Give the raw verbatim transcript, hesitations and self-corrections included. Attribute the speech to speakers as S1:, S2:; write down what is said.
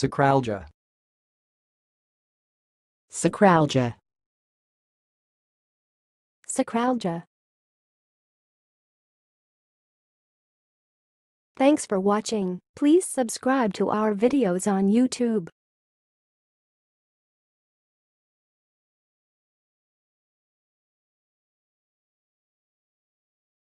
S1: Sacralgia.
S2: Sacralgia.
S3: Sacralgia. Thanks for watching. Please subscribe to our videos on YouTube.